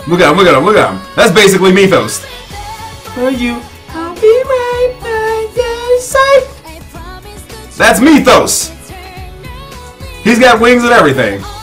Look at him, look at him, look at him. That's basically Mythos. Are you? I'll be right by your side. That's Mythos. He's got wings and everything.